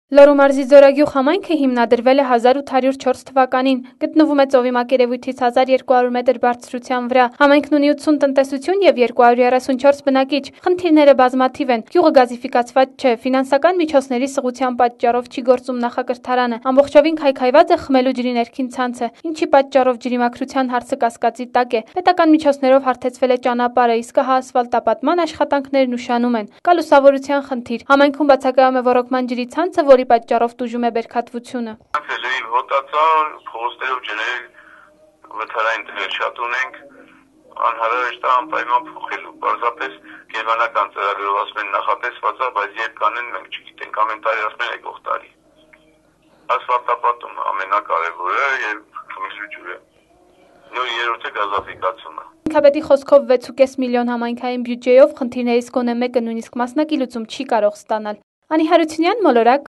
Լոռու մարզի Ձորագյուղ համայնքը հիմնադրվել է 1804 թվականին, գտնվում է ծովի մակերևույթից 1200 մետր բարձրության վրա։ Համայնքն ունի 80 տնտեսություն եւ 234 բնակիչ։ Խնդիրները բազմաթիվ են։ Գյուղը գազիֆիկացված չէ, ֆինանսական միջոցների սղության պատճառով չի գործում նախակրթարանը։ Ամբողջովին քայքայված է խմելու ջրի ներքին ցանցը, ինչի պատճառով ջրի մաքրության հարցը կասկածի տակ է։ Պետական միջոցներով հարթեցվել է ճանապարհը, իսկ հա ասֆալտապատման աշխատանքներն ուշանում են։ Կա լուսավորության խնդիր։ Համայնքում բացակայում է ոռոգման ջրի ցանցը, որի պատճառով տուժում է բերքատվությունը։ Փոստերով ջրել վթարային դեր շատ ունենք, անհրաժեշտ է անպայման փոխելու։ Պարզապես գերմանական ծրագրով ասում են նախատեսված է, բայց երբ կանեն մենք չգիտենք, ամեն տարի ասում են եկող տարի։ Ասֆալտապատումը ամենակարևորը եւ խմելու ջուրը։ Երրորդը գազաֆիկացումը։ Ինքնապետի խոսքով 6.5 միլիոն համայնքային բյուջեով խնդիրներից գոնե մեկը նույնիսկ մասնակի լուծում չի կարող ստանալ։ Անի Հարությունյան, Մոլորակ։